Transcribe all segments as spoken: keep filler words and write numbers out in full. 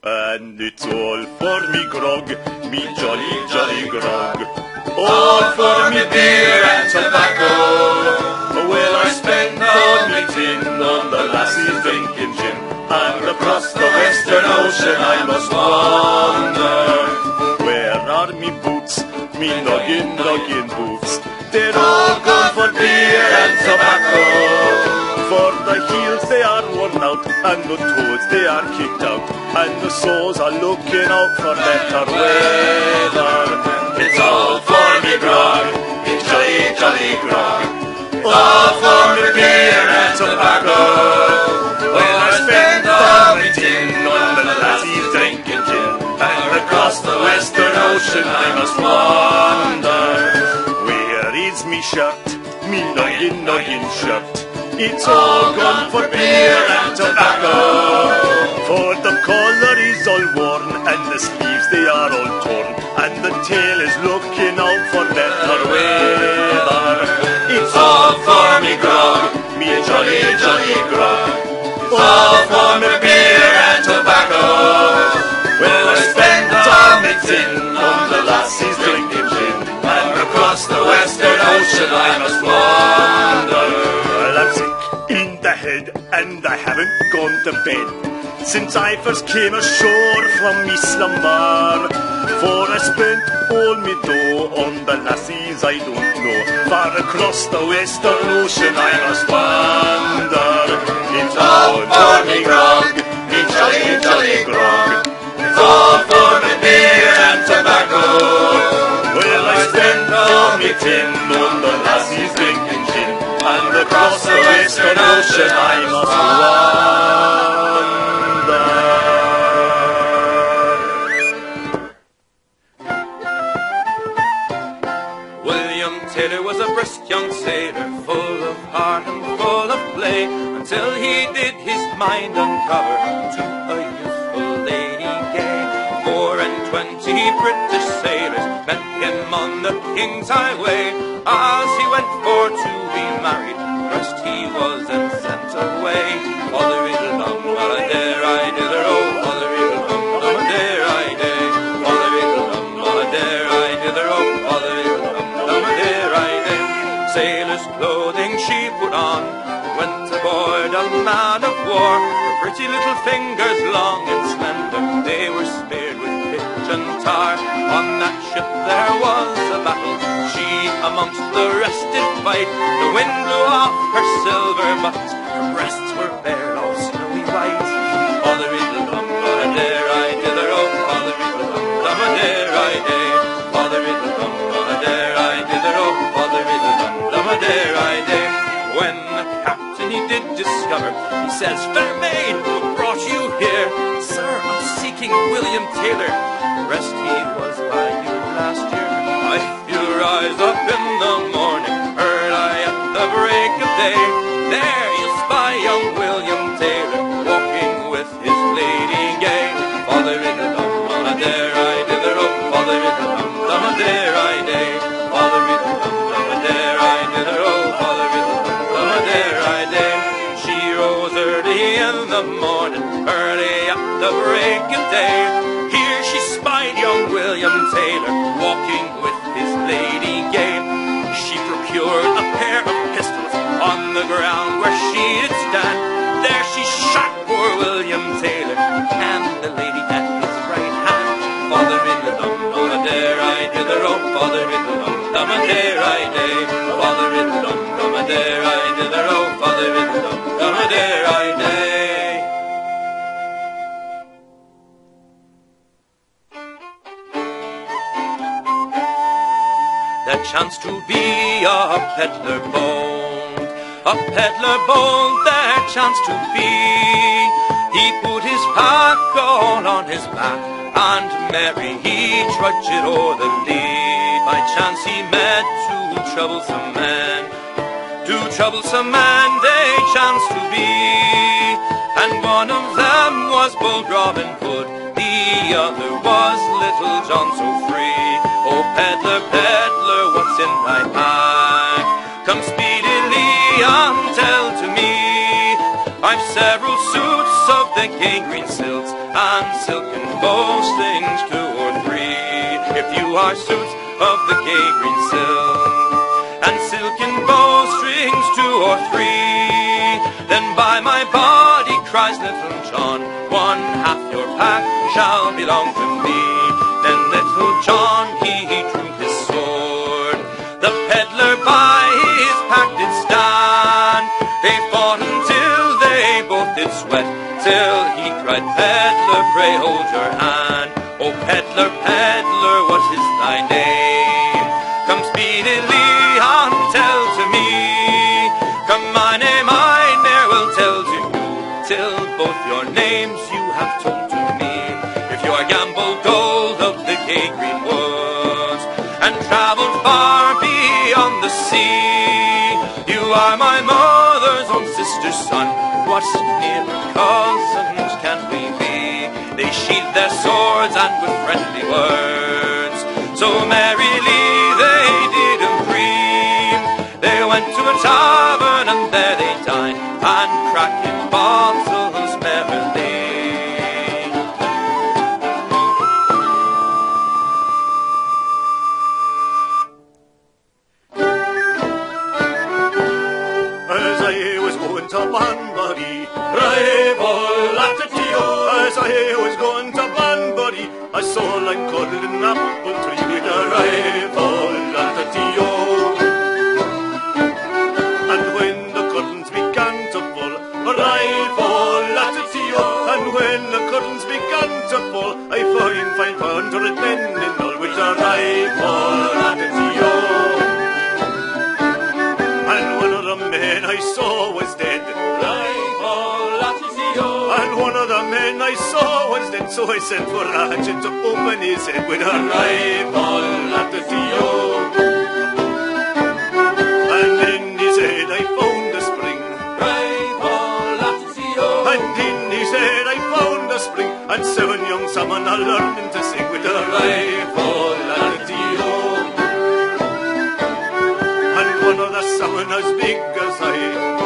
And it's all for me grog, me jolly, jolly grog. All for me beer and tobacco. Well, I spend all me tin on the lassies drinking gin, and across the western ocean I must wander. Where are me boots, me noggin, noggin boots? They're all gone for beer and tobacco. For the heels they are worn out, and the toes they are kicked out, and the soles are looking out for better weather. It's all for me grog, me jolly, jolly grog. All for me beer and tobacco. Well, I spend all my tin on the lassies drinking gin, and across the western ocean I must wander. Where is me shirt, me noggin, noggin shirt? It's all gone for beer and tobacco. For the collar is all worn, and the sleeves they are all torn, and the tail is looking out for better weather. It's all for me grog, me jolly, jolly grog. All for me beer and tobacco. Well, I spend all my tin on the lassies drinking gin, and across the western ocean I must wander. I'm sick in the head, and I haven't gone to bed since I first came ashore from me slumber. For I spent all me dough on the lassies I don't know. Far across the western ocean I must wander. It's all for me grog, me jolly, jolly grog. It's all for me beer and tobacco. Well, I spent all me tin on the lassies drinking gin, and across the western ocean I must wander. William Taylor was a brisk young sailor, full of heart and full of play, until he did his mind uncover to a youthful lady gay. Four and twenty British sailors met him on the King's Highway. As he went for to be married, first he was then sent away. Father-riddle-dum, a-dare-I-dither-oh, Father-riddle-dum, a-dare-I-day. Father-riddle-dum, a-dare-I-dither-oh, Father-riddle-dum, a-dare-I-day. Sailor's clothing she put on, went aboard a man of war. Her pretty little fingers, long and slender, they were smeared with pitch and tar. On that ship there was a battle, she amongst the rest did fight. The wind blew off her silver buttons, her breasts were bare, all snowy white. Father-riddle-dum, a-dare-I-dither-oh, Father-riddle-dum, a-dare-I-day. Father-riddle-dum, a-dare-I-dither-oh, Father-riddle-dum, a-dare-I-day. When the captain he did discover, he says, "Fair maid, who brought you here?" "Sir, I'm seeking William Taylor. Rest he was by you last year. If you rise up in the morning, early at the break of day, there you'll spy young William Taylor, walking with his lady gay." Father-riddle-dum, a-dare-I-dither-oh, Father-riddle-dum, a-dare-I-day. Father-riddle-dum, a-dare-I-dither-oh, Father-riddle-dum, a-dare-I-day. She rose early in the morning, early at the break of day. Here she spied young William Taylor, walking with his lady gay. She procured a pair of pistols on the ground where she did stand. There she shot poor William Taylor, and the lady at his right hand. Father-riddle-dum, a-dare-I-dither-oh, Father-riddle-dum, a-dare-I-day. Father-riddle-dum, a-dare-I-dither-oh, Father-riddle-dum, a-dare-I-day. There chanced to be a peddler bold, a peddler bold there chanced to be. He put his pack all on his back, and merry he trudged o'er the lea. By chance he met two troublesome men, two troublesome men they chanced to be. And one of them was bold Robin Hood, the other was Little John so free. "Oh, peddler, peddler, what's in thy pack? Come speedily and tell to me. I've several suits of the my gay green silks and silken bowstrings two or three. If you are suits of the gay green silk and silken bowstrings two or three, then by my body, cries Little John, one half your pack shall belong to me. Then Little John, he drew his sword, the peddler by his pack did stand. They fought until they both did sweat, till he cried, Peddler, pray hold your hand. Oh, peddler, peddler, what is thy name? Come speedily and tell to me. Come, my name I ne'er will tell to you, till both your names you have told to me. If you are Gamble Gold of the gay green woods, and travelled far beyond the sea, you are my mother's own sister's son. What nearer cousins can we be? They sheathed their swords and with friendly words so merrily they did agree. They went to a tavern and there they dined, and cracking bottles merrily. As I was going to Banbury, rival-a-tio. As I was going to Banbury, I saw like cuddling apple tree with a rival-a-tio. And when the curtains began to fall, a rival-a-tio. And when the curtains began to fall, I find five hundred men in all with a rival-a-tio. And one of the men I saw was dead, and one of the men I saw was dead. So I sent for a hatchet to open his head with a rival-a-tio. And in his head I found a spring, and in his head I found a spring, and seven young salmon are learning to sing with a rival-a-tio. And one of the salmon as big as I,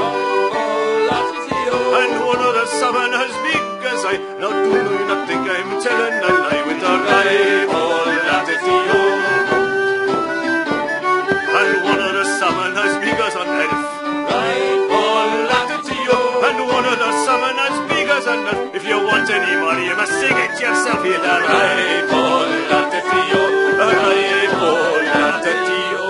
and one of the salmon as big as I. Now do you not think I'm telling a lie with a rival-a-tio? And one of the salmon as big as an elf, rival-a-tio. And one of the salmon as big as an elf. If you want any money, you must sing it yourself. Here, a rival-a-tio, a rival-a-tio.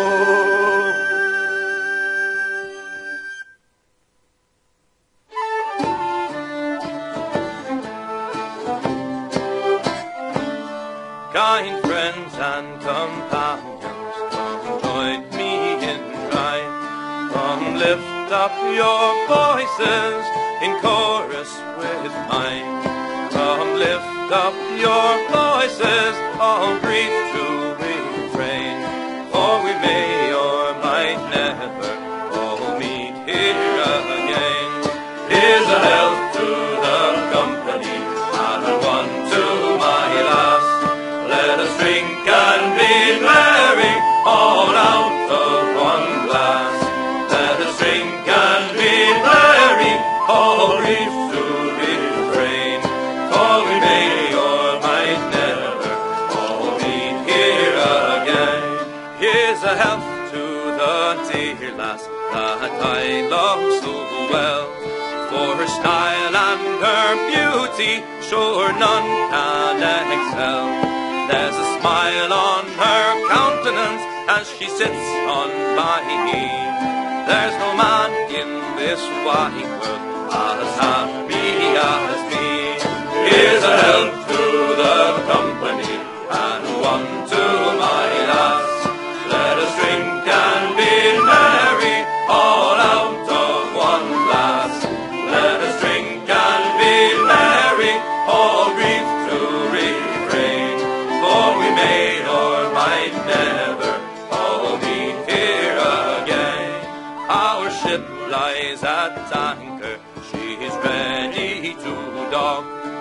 Kind friends and companions, come join me in rhyme. Come lift up your voices in chorus with mine. Come lift up your voices, all grief to refrain. For we may or might never all meet here again. Here's a health to the company, and a one to my lass. Let us drink and be merry, all out of one glass. Let us drink and be merry, all grief to refrain. For we may or might never all meet here again. Here's a health to the dear lass that I love so well. For her style and her beauty, sure none can excel. There's a smile on her countenance as she sits on my knee. There's no man in this wide world as happy as me. Here's a health to the company and one to my lass. Let us drink and be merry, all out of one glass. Let us drink and be merry, all grief to refrain. For we may or might never all meet here again. Our ship lies at anchor, she's ready to dock.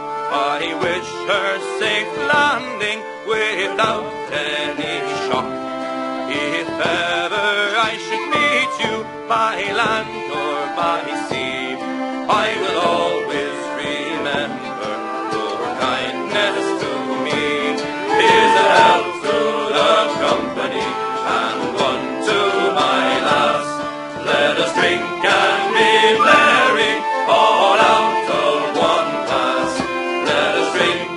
I wish her safe landing without any shock. If ever I should meet you by land or by sea, I will always remain sing.